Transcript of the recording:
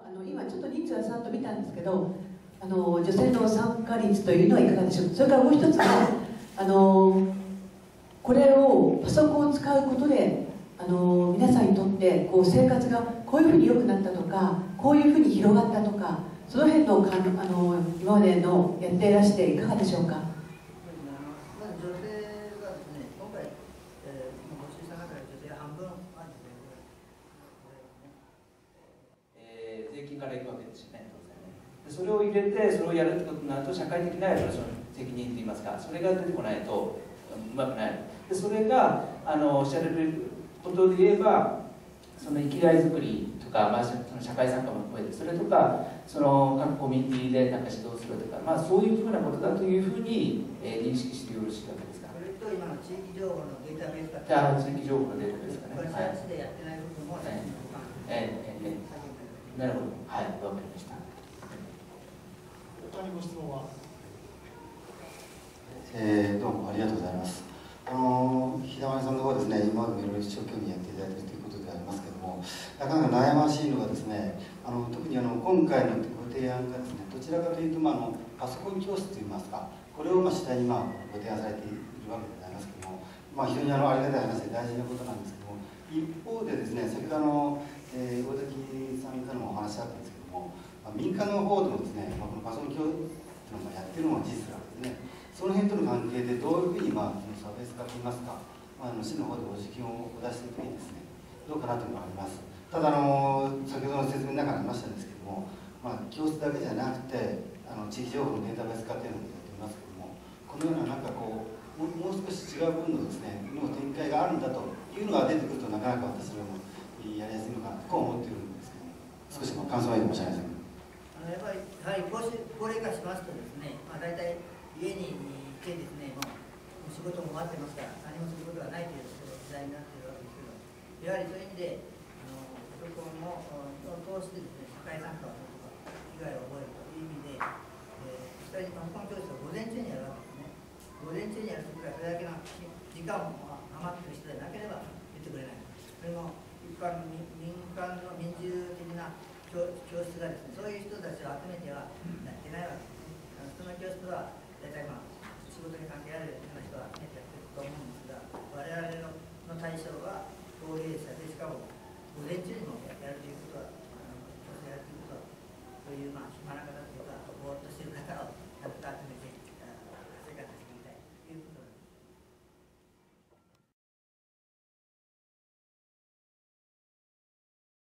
今ちょっと人数はさっと見たんですけど、女性の参加率というのはいかがでしょうか。それからもう一つはこれをパソコンを使うことで皆さんにとって生活がこういうふうに良くなったとか、こういうふうに広がったとか、その辺の今までのやっていらしていかがでしょうか。 まず女性がですね、今回、ご出産方が女性半分あるので、税金からいくわけですよね、当然ね。でそれを入れて、それをやるってことになると、社会的なその責任といいますか、それが出てこないとうまくない。でそれがおっしゃられることで言えば、その生きがいづくりとか、その社会参加も含めて、それとかその各コミュニティでなんか指導するとか、そういうふうなことだというふうに、認識してよろしいわけですか。 それと今の地域情報のデータベースが地域情報のデータベースかね。 これ、サイエンスでやってない部分もなるほど、はい、わかりました。 他にご質問は。 どうもありがとうございます。日だまりさんの方はですね、今までもいろいろ一生懸命やっていただいているということでありますけれども、なかなか悩ましいのがですね、特に今回のご提案がですね、どちらかというと、パソコン教室といいますか、これを主体にご提案されているわけでございますけれども、非常にありがたい話で大事なことなんですけども、一方でですね、先ほど大崎さんからもお話あったんですけども、民間の方でもですね、このパソコン教室というのをやっているのが事実なんですね。その辺との関係でどういうふうに差別化といいますか、市の方でお時金をお出していくときにですね、どうかなというのがあります。ただ先ほどの説明の中にありましたんですけども、教室だけじゃなくて地域情報のデータベース化というのをやっていますけども、このようなもう少し違う分のですねの展開があるんだというのが出てくると、なかなか私どもやりやすいのかなと思っているんですけど、少し感想は申し上げません。 やはり高齢化しますとですね、大体家にいてですね、もう仕事も待ってますから何もすることがないという時代になっているわけですけど、やはりそういう意味でパソコンを通してですね、社会参加をするとか被害を覚えるという意味で、実際にパソコン教室を午前中にやるわけですね。午前中にやるときはそれだけの時間も余っている人でなければ出てくれない。それも民間の民主的な教室がです